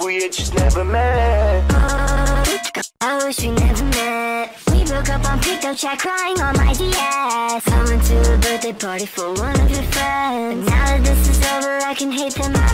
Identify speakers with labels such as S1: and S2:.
S1: we had just never met.
S2: I wish we never met. We broke up on pickup chat, crying on my DS. I went to a birthday party for one of your friends, but now that this is over, I can hate them